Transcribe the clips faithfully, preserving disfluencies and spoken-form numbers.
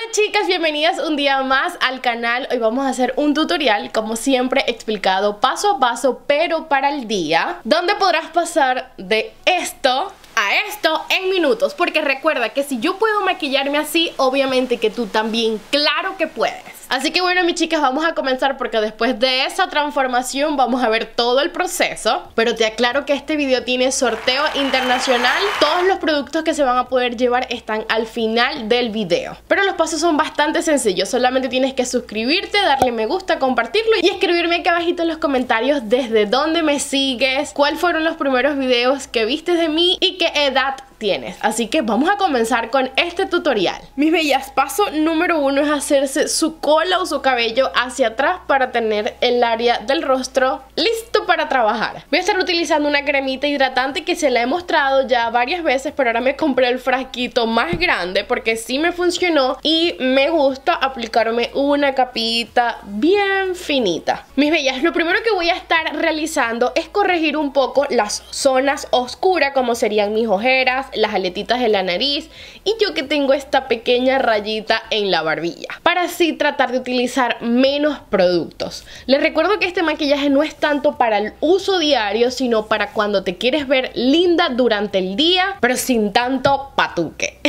chicas, bienvenidas un día más al canal. Hoy vamos a hacer un tutorial, como siempre, explicado paso a paso, pero para el día, donde podrás pasar de esto a esto en minutos. Porque recuerda que si yo puedo maquillarme así, obviamente que tú también, claro que puedes. Así que bueno, mis chicas, vamos a comenzar porque después de esa transformación vamos a ver todo el proceso. Pero te aclaro que este video tiene sorteo internacional. Todos los productos que se van a poder llevar están al final del video. Pero los pasos son bastante sencillos. Solamente tienes que suscribirte, darle me gusta, compartirlo y escribirme aquí abajito en los comentarios desde dónde me sigues, cuáles fueron los primeros videos que viste de mí y qué edad tienes. Así que vamos a comenzar con este tutorial. Mis bellas, paso número uno es hacerse su cola o su cabello hacia atrás para tener el área del rostro listo para trabajar. Voy a estar utilizando una cremita hidratante que se la he mostrado ya varias veces, pero ahora me compré el frasquito más grande porque sí me funcionó y me gusta aplicarme una capita bien finita. Mis bellas, lo primero que voy a estar realizando es corregir un poco las zonas oscuras, como serían mis ojeras, las aletitas de la nariz y yo que tengo esta pequeña rayita en la barbilla, para así tratar de utilizar menos productos. Les recuerdo que este maquillaje no es tanto para el uso diario, sino para cuando te quieres ver linda durante el día, pero sin tanto patuque.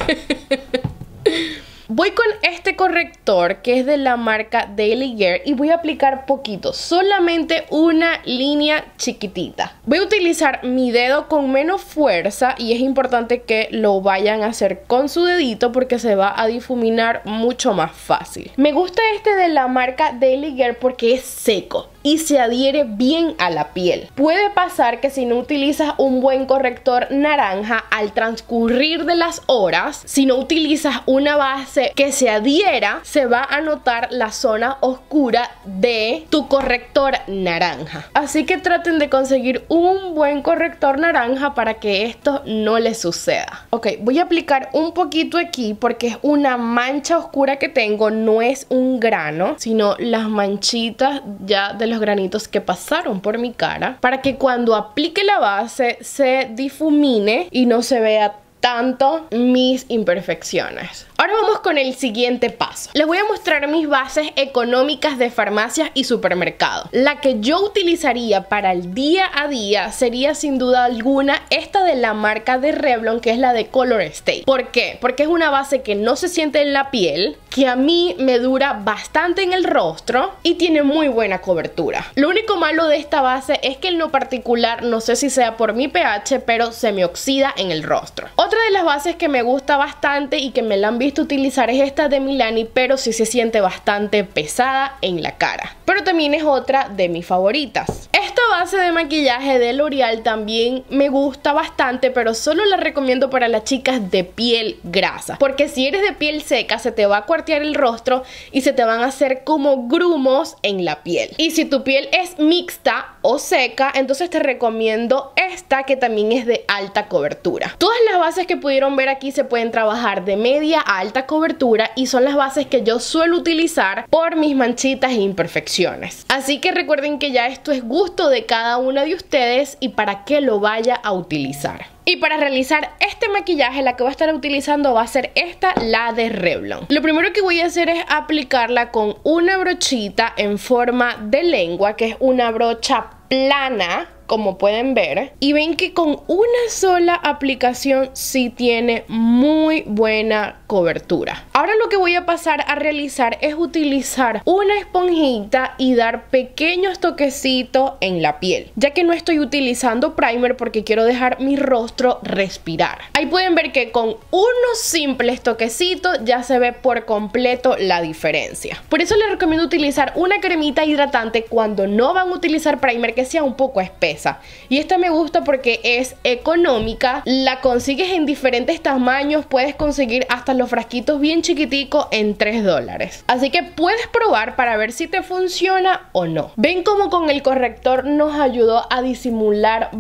Voy con este corrector que es de la marca Daily Girl y voy a aplicar poquito, solamente una línea chiquitita. Voy a utilizar mi dedo con menos fuerza y es importante que lo vayan a hacer con su dedito porque se va a difuminar mucho más fácil. Me gusta este de la marca Daily Girl porque es seco y se adhiere bien a la piel. Puede pasar que si no utilizas un buen corrector naranja, al transcurrir de las horas, si no utilizas una base que se adhiera, se va a notar la zona oscura de tu corrector naranja. Así que traten de conseguir un buen corrector naranja para que esto no les suceda. Ok, voy a aplicar un poquito aquí porque es una mancha oscura que tengo, no es un grano, sino las manchitas ya de los granitos que pasaron por mi cara, para que cuando aplique la base se difumine y no se vea tanto mis imperfecciones. Ahora vamos con el siguiente paso. Les voy a mostrar mis bases económicas de farmacias y supermercados. La que yo utilizaría para el día a día sería sin duda alguna esta de la marca de Revlon, que es la de Color Stay. ¿Por qué? Porque es una base que no se siente en la piel, que a mí me dura bastante en el rostro y tiene muy buena cobertura. Lo único malo de esta base es que en lo particular, no sé si sea por mi pH, pero se me oxida en el rostro. Otra de las bases que me gusta bastante y que me la han visto utilizar es esta de Milani, pero sí se siente bastante pesada en la cara. Pero también es otra de mis favoritas. Esta base de maquillaje de L'Oreal también me gusta bastante, pero solo la recomiendo para las chicas de piel grasa, porque si eres de piel seca se te va a cuartear el rostro y se te van a hacer como grumos en la piel. Y si tu piel es mixta o seca, entonces te recomiendo esta, que también es de alta cobertura. Todas las bases que pudieron ver aquí se pueden trabajar de media a alta cobertura y son las bases que yo suelo utilizar por mis manchitas e imperfecciones. Así que recuerden que ya esto es gusto de cada una de ustedes y para qué lo vaya a utilizar. Y para realizar este maquillaje, la que voy a estar utilizando va a ser esta, la de Revlon. Lo primero que voy a hacer es aplicarla con una brochita en forma de lengua, que es una brocha plana, como pueden ver, y ven que con una sola aplicación sí tiene muy buena cobertura. Ahora lo que voy a pasar a realizar es utilizar una esponjita y dar pequeños toquecitos en la piel, ya que no estoy utilizando primer porque quiero dejar mi rostro respirar. Ahí pueden ver que con unos simples toquecitos ya se ve por completo la diferencia. Por eso les recomiendo utilizar una cremita hidratante cuando no van a utilizar primer que sea un poco espesa. Y esta me gusta porque es económica, la consigues en diferentes tamaños, puedes conseguir hasta los frasquitos bien chiquiticos en tres dólares. Así que puedes probar para ver si te funciona o no. Ven como con el corrector nos ayudó a disimular bastante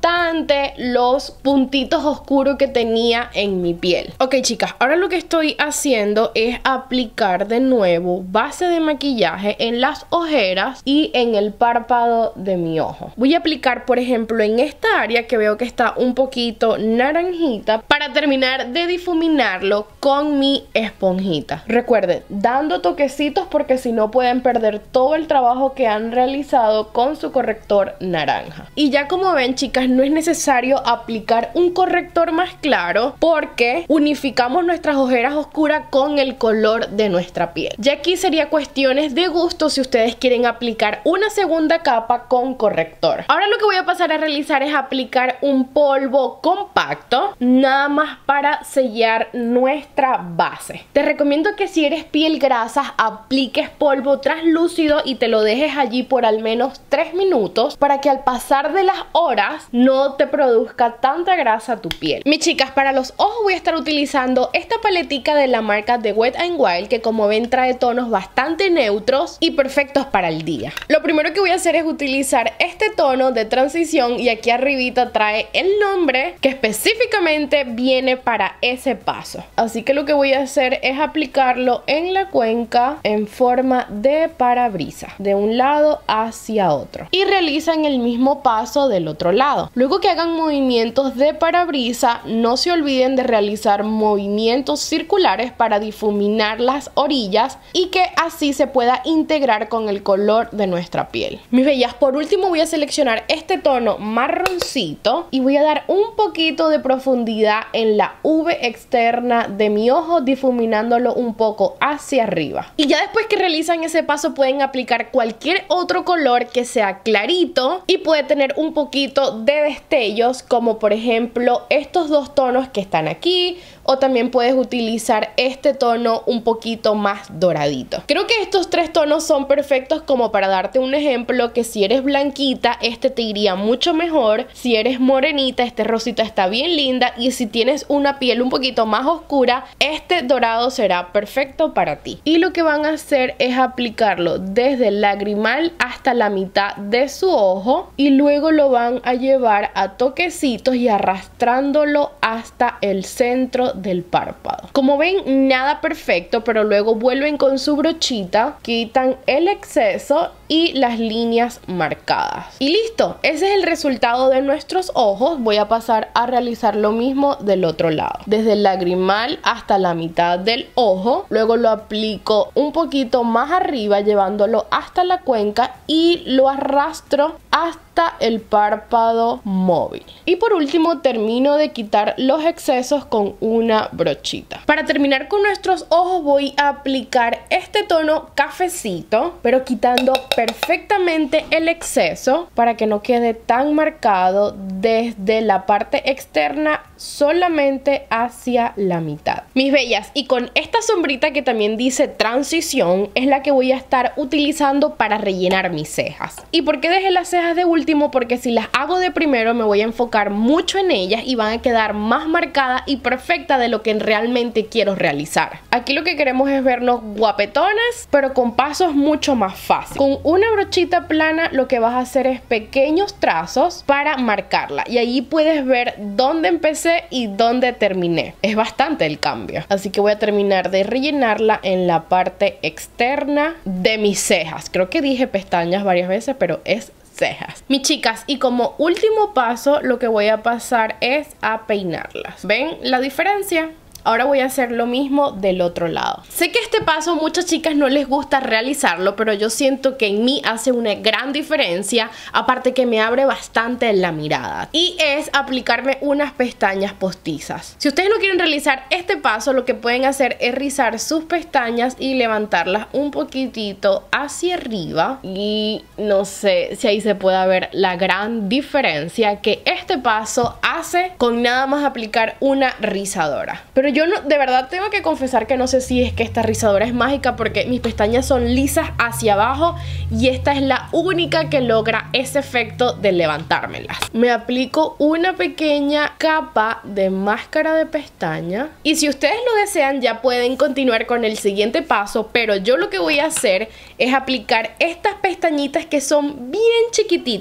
bastante los puntitos oscuros que tenía en mi piel. Ok, chicas, ahora lo que estoy haciendo es aplicar de nuevo base de maquillaje en las ojeras y en el párpado de mi ojo. Voy a aplicar, por ejemplo, en esta área que veo que está un poquito naranjita para terminar de difuminarlo con mi esponjita. Recuerden, dando toquecitos porque si no pueden perder todo el trabajo que han realizado con su corrector naranja. Y ya como ven, chicas, no es necesario aplicar un corrector más claro porque unificamos nuestras ojeras oscuras con el color de nuestra piel. Ya aquí sería cuestiones de gusto si ustedes quieren aplicar una segunda capa con corrector. Ahora lo que voy a pasar a realizar es aplicar un polvo compacto, nada más para sellar nuestra base. Te recomiendo que si eres piel grasa apliques polvo translúcido y te lo dejes allí por al menos tres minutos para que al pasar de las horas no te produzca tanta grasa tu piel. Mis chicas, para los ojos voy a estar utilizando esta paletica de la marca de Wet n Wild, que como ven trae tonos bastante neutros y perfectos para el día. Lo primero que voy a hacer es utilizar este tono de transición y aquí arribita trae el nombre que específicamente viene para ese paso. Así que lo que voy a hacer es aplicarlo en la cuenca en forma de parabrisas, de un lado hacia otro, y realizan el mismo paso del otro lado. Luego que hagan movimientos de parabrisa, no se olviden de realizar movimientos circulares para difuminar las orillas y que así se pueda integrar con el color de nuestra piel. Mis bellas, por último voy a seleccionar este tono marroncito y voy a dar un poquito de profundidad en la V externa de mi ojo, difuminándolo un poco hacia arriba. Y ya después que realizan ese paso pueden aplicar cualquier otro color que sea clarito y puede tener un poquito de destellos, como por ejemplo estos dos tonos que están aquí, o también puedes utilizar este tono un poquito más doradito. Creo que estos tres tonos son perfectos como para darte un ejemplo, que si eres blanquita este te iría mucho mejor, si eres morenita este rosita está bien linda, y si tienes una piel un poquito más oscura este dorado será perfecto para ti. Y lo que van a hacer es aplicarlo desde el lagrimal hasta la mitad de su ojo y luego lo van a llevar a toquecitos y arrastrándolo hasta el centro del párpado. Como ven, nada perfecto, pero luego vuelven con su brochita, quitan el exceso y las líneas marcadas. Y listo, ese es el resultado de nuestros ojos. Voy a pasar a realizar lo mismo del otro lado, desde el lagrimal hasta la mitad del ojo. Luego lo aplico un poquito más arriba, llevándolo hasta la cuenca y lo arrastro hasta el párpado móvil. Y por último termino de quitar los excesos con una brochita. Para terminar con nuestros ojos voy a aplicar este tono cafecito, pero quitando perfectamente el exceso para que no quede tan marcado desde la parte externa solamente hacia la mitad. Mis bellas, y con esta sombrita que también dice transición es la que voy a estar utilizando para rellenar mis cejas. ¿Y por qué dejé las cejas de último? Porque si las hago de primero me voy a enfocar mucho en ellas y van a quedar más marcadas y perfectas de lo que realmente quiero realizar. Aquí lo que queremos es vernos guapetonas, pero con pasos mucho más fáciles. Con una brochita plana lo que vas a hacer es pequeños trazos para marcarla y ahí puedes ver dónde empecé y dónde terminé. Es bastante el cambio. Así que voy a terminar de rellenarla en la parte externa de mis cejas. Creo que dije pestañas varias veces, pero es cejas. Mis chicas, y como último paso lo que voy a pasar es a peinarlas. ¿Ven la diferencia? Ahora voy a hacer lo mismo del otro lado. Sé que este paso muchas chicas no les gusta realizarlo, pero yo siento que en mí hace una gran diferencia, aparte que me abre bastante la mirada. Y es aplicarme unas pestañas postizas. Si ustedes no quieren realizar este paso, lo que pueden hacer es rizar sus pestañas y levantarlas un poquitito hacia arriba. Y no sé si ahí se puede ver la gran diferencia que este paso hace con nada más aplicar una rizadora. Pero yo no, de verdad tengo que confesar que no sé si es que esta rizadora es mágica, porque mis pestañas son lisas hacia abajo y esta es la única que logra ese efecto de levantármelas. Me aplico una pequeña capa de máscara de pestaña y si ustedes lo desean ya pueden continuar con el siguiente paso, pero yo lo que voy a hacer es aplicar estas pestañitas que son bien chiquititas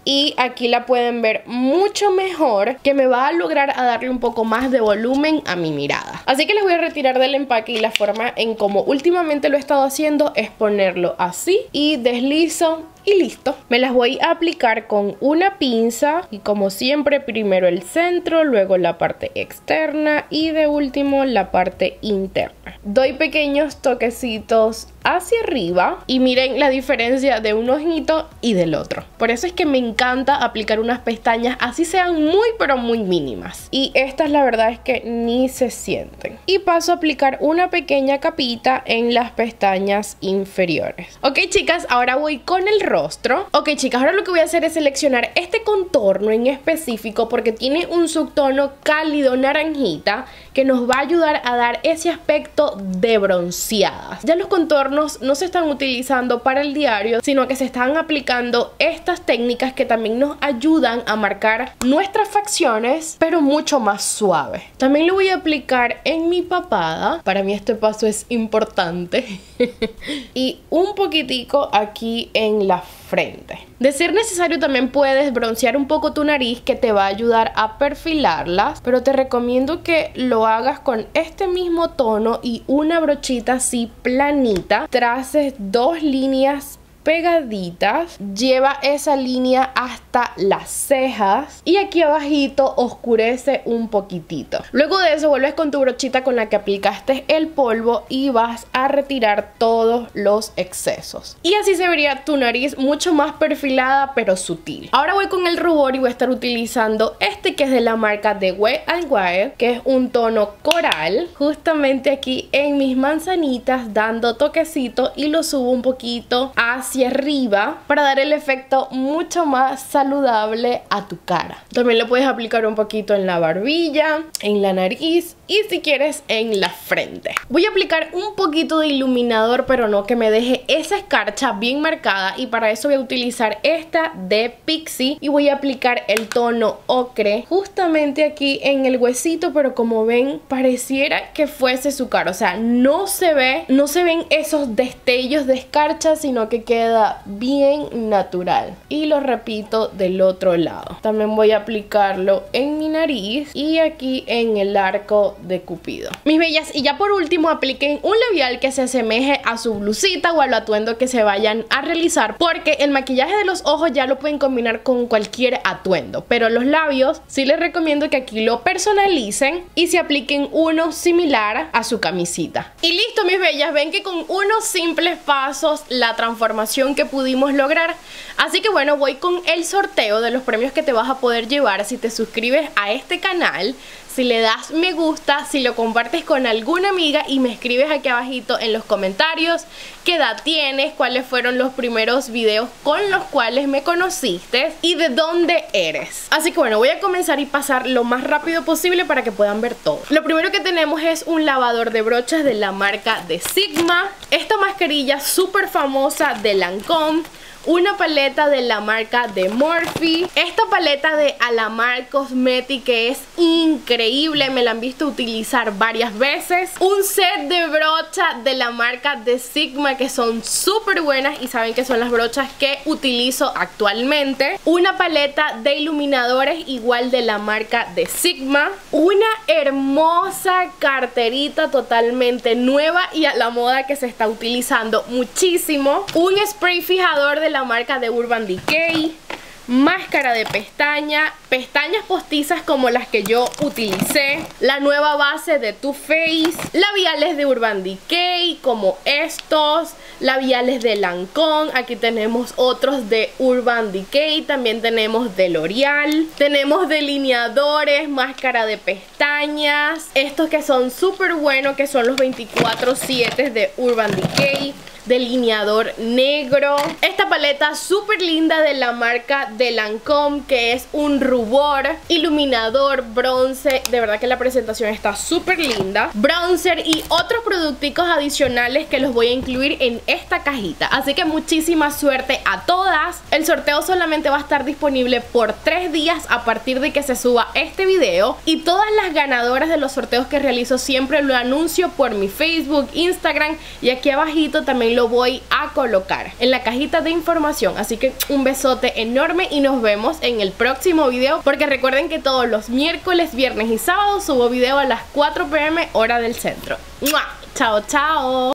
y aquí la pueden ver mucho mejor, que me va a lograr a darle un poco más de volumen a mi mirada. Así que les voy a retirar del empaque y la forma en como últimamente lo he estado haciendo es ponerlo así y deslizo y listo. Me las voy a aplicar con una pinza y como siempre primero el centro, luego la parte externa y de último la parte interna. Doy pequeños toquecitos hacia arriba y miren la diferencia de un ojito y del otro. Por eso es que me encanta aplicar unas pestañas así sean muy pero muy mínimas, y estas la verdad es que ni se sienten. Y paso a aplicar una pequeña capita en las pestañas inferiores. Ok chicas, ahora voy con el rostro. Ok chicas, ahora lo que voy a hacer es seleccionar este contorno en específico porque tiene un subtono cálido naranjita que nos va a ayudar a dar ese aspecto de bronceadas. Ya los contornos no se están utilizando para el diario, sino que se están aplicando estas técnicas que también nos ayudan a marcar nuestras facciones, pero mucho más suave. También lo voy a aplicar en mi papada. Para mí este paso es importante. Y un poquitico aquí en la frente. De ser necesario también puedes broncear un poco tu nariz, que te va a ayudar a perfilarlas, pero te recomiendo que lo hagas con este mismo tono y una brochita así planita. Traces dos líneas pegaditas, lleva esa línea hasta las cejas y aquí abajito oscurece un poquitito. Luego de eso vuelves con tu brochita con la que aplicaste el polvo y vas a retirar todos los excesos, y así se vería tu nariz mucho más perfilada pero sutil. Ahora voy con el rubor y voy a estar utilizando este que es de la marca de Wet n Wild, que es un tono coral, justamente aquí en mis manzanitas, dando toquecito y lo subo un poquito hacia hacia arriba para dar el efecto mucho más saludable a tu cara. También lo puedes aplicar un poquito en la barbilla, en la nariz y si quieres en la frente. Voy a aplicar un poquito de iluminador, pero no que me deje esa escarcha bien marcada, y para eso voy a utilizar esta de Pixi y voy a aplicar el tono ocre justamente aquí en el huesito, pero como ven pareciera que fuese su cara, o sea, no se ve, no se ven esos destellos de escarcha, sino que queda bien natural. Y lo repito del otro lado. También voy a aplicarlo en mi nariz y aquí en el arco de Cupido. Mis bellas, y ya por último apliquen un labial que se asemeje a su blusita o al atuendo que se vayan a realizar, porque el maquillaje de los ojos ya lo pueden combinar con cualquier atuendo, pero los labios sí les recomiendo que aquí lo personalicen y se apliquen uno similar a su camisita. Y listo, mis bellas, ven que con unos simples pasos la transformación que pudimos lograr. Así que bueno, voy con el sorteo de los premios que te vas a poder llevar si te suscribes a este canal, si le das me gusta, si lo compartes con alguna amiga y me escribes aquí abajito en los comentarios qué edad tienes, cuáles fueron los primeros videos con los cuales me conociste y de dónde eres. Así que bueno, voy a comenzar y pasar lo más rápido posible para que puedan ver todo. Lo primero que tenemos es un lavador de brochas de la marca de Sigma, esta mascarilla súper famosa de Lancôme, una paleta de la marca de Morphe, esta paleta de Alamar Cosmetics que es increíble, me la han visto utilizar varias veces, un set de brochas de la marca de Sigma que son súper buenas y saben que son las brochas que utilizo actualmente, una paleta de iluminadores igual de la marca de Sigma, una hermosa carterita totalmente nueva y a la moda que se está utilizando muchísimo, un spray fijador de la marca de Urban Decay, máscara de pestaña, pestañas postizas como las que yo utilicé, la nueva base de Too Faced, labiales de Urban Decay como estos, labiales de Lancôme, aquí tenemos otros de Urban Decay, también tenemos de L'Oreal, tenemos delineadores, máscara de pestañas, estos que son súper buenos que son los veinticuatro siete de Urban Decay, delineador negro, esta paleta súper linda de la marca de Lancôme que es un rubor, iluminador, bronce, de verdad que la presentación está súper linda, bronzer y otros producticos adicionales que los voy a incluir en esta cajita. Así que muchísima suerte a todas. El sorteo solamente va a estar disponible por tres días a partir de que se suba este video, y todas las ganadoras de los sorteos que realizo siempre lo anuncio por mi Facebook, Instagram, y aquí abajito también también lo voy a colocar en la cajita de información. Así que un besote enorme y nos vemos en el próximo video, porque recuerden que todos los miércoles, viernes y sábados subo video a las cuatro p m hora del centro. ¡Mua! Chao, chao.